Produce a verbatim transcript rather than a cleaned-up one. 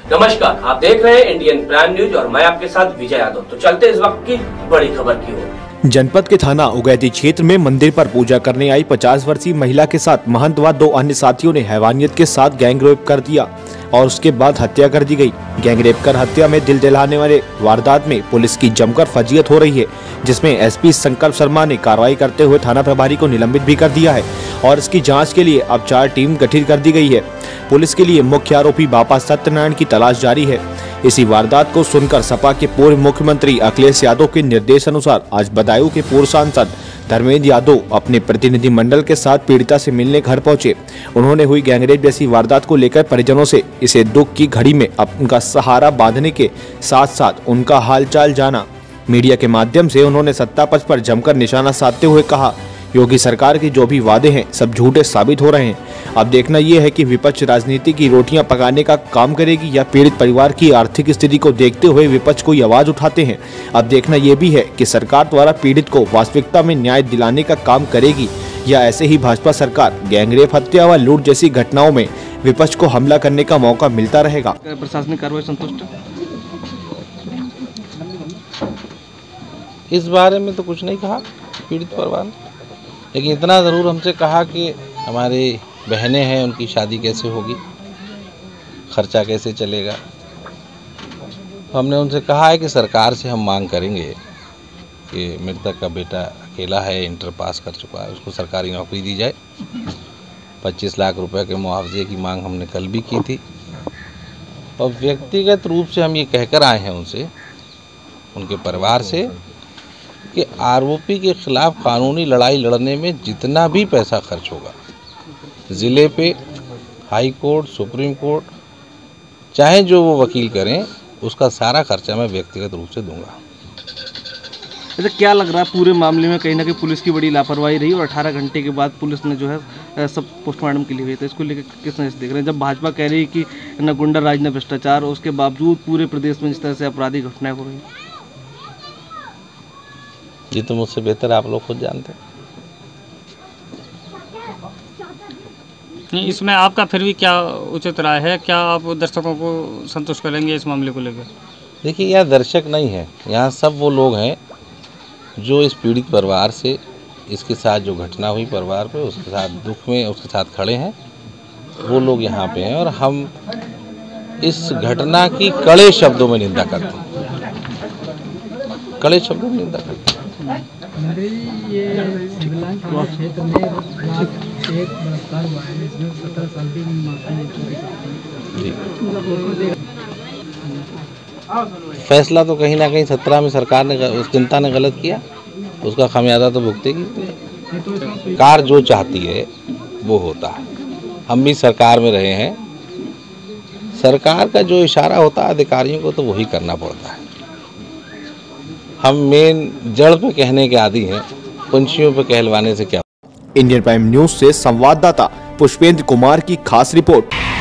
नमस्कार, आप देख रहे हैं इंडियन प्राइम न्यूज और मैं आपके साथ विजय यादव। तो चलते इस वक्त की बड़ी खबर की ओर। जनपद के थाना उगैती क्षेत्र में मंदिर पर पूजा करने आई पचास वर्षीय महिला के साथ महंत व दो अन्य साथियों ने हैवानियत के साथ गैंगरेप कर दिया और उसके बाद हत्या कर दी गई। गैंगरेप कर हत्या में दिल दहलाने वाले वारदात में पुलिस की जमकर फजीयत हो रही है, जिसमें एसपी संकल्प शर्मा ने कार्रवाई करते हुए थाना प्रभारी को निलंबित भी कर दिया है और इसकी जांच के लिए अब चार टीम गठित कर दी गई है। पुलिस के लिए मुख्य आरोपी बापा सत्यनारायण की तलाश जारी है। इसी वारदात को सुनकर सपा के पूर्व मुख्यमंत्री अखिलेश यादव के निर्देश अनुसार आज बदायूं के पूर्व सांसद धर्मेंद्र यादव अपने प्रतिनिधि मंडल के साथ पीड़िता से मिलने घर पहुंचे। उन्होंने हुई गैंगरेप जैसी वारदात को लेकर परिजनों से इसे दुख की घड़ी में उनका सहारा बांधने के साथ साथ उनका हालचाल जाना। मीडिया के माध्यम से उन्होंने सत्ता पक्ष पर जमकर निशाना साधते हुए कहा, योगी सरकार के जो भी वादे हैं सब झूठे साबित हो रहे हैं। अब देखना यह है कि विपक्ष राजनीति की रोटियां पकाने का काम करेगी या पीड़ित परिवार की आर्थिक स्थिति को देखते हुए विपक्ष कोई आवाज उठाते हैं। अब देखना यह भी है कि सरकार द्वारा पीड़ित को वास्तविकता में न्याय दिलाने का काम करेगी या ऐसे ही भाजपा सरकार गैंगरेप, हत्या व लूट जैसी घटनाओं में विपक्ष को हमला करने का मौका मिलता रहेगा। प्रशासनिक कार्रवाई संतुष्ट? इस बारे में तो कुछ नहीं कहा पीड़ित परिवार ने, लेकिन इतना ज़रूर हमसे कहा कि हमारी बहनें हैं, उनकी शादी कैसे होगी, खर्चा कैसे चलेगा। हमने उनसे कहा है कि सरकार से हम मांग करेंगे कि मृतक का बेटा अकेला है, इंटर पास कर चुका है, उसको सरकारी नौकरी दी जाए। पच्चीस लाख रुपए के मुआवजे की मांग हमने कल भी की थी और व्यक्तिगत रूप से हम ये कहकर आए हैं उनसे, उनके परिवार से, कि आरोपी के खिलाफ कानूनी लड़ाई लड़ने में जितना भी पैसा खर्च होगा, ज़िले पे, हाई कोर्ट, सुप्रीम कोर्ट, चाहे जो वो वकील करें, उसका सारा खर्चा मैं व्यक्तिगत रूप से दूंगा। अच्छा, क्या लग रहा है पूरे मामले में कहीं ना कहीं पुलिस की बड़ी लापरवाही रही और अठारह घंटे के बाद पुलिस ने जो है सब पोस्टमार्टम के लिए हुए थे, इसको लेकर किस नजर से देख रहे हैं? जब भाजपा कह रही है कि न गुंडा राज न भ्रष्टाचार, उसके बावजूद पूरे प्रदेश में जिस तरह से आपराधिक घटनाएं हो रही हैं। ये तो मुझसे बेहतर आप लोग खुद जानते हैं। नहीं, इसमें आपका फिर भी क्या उचित राय है? क्या आप दर्शकों को संतुष्ट करेंगे इस मामले को लेकर? देखिए, यहाँ दर्शक नहीं है, यहाँ सब वो लोग हैं जो इस पीड़ित परिवार से, इसके साथ जो घटना हुई परिवार पे, उसके साथ दुख में उसके साथ खड़े हैं, वो लोग यहाँ पे हैं और हम इस घटना की कड़े शब्दों में निंदा करते हैं, कड़े शब्दों में निंदा करते हैं। ये क्षेत्र में एक बलात्कार हुआ है, इसमें सत्रह साल की मासूम जी। फैसला तो कहीं ना कहीं सत्रह में सरकार ने, उस जनता ने गलत किया, उसका खामियाजा तो भुगतेगी। सरकार जो चाहती है वो होता है। हम भी सरकार में रहे हैं, सरकार का जो इशारा होता है अधिकारियों को तो वही करना पड़ता है। हम मेन जड़ पे कहने के आदी हैं, पंछियों पे कहलवाने से क्या। इंडियन प्राइम न्यूज से संवाददाता पुष्पेंद्र कुमार की खास रिपोर्ट।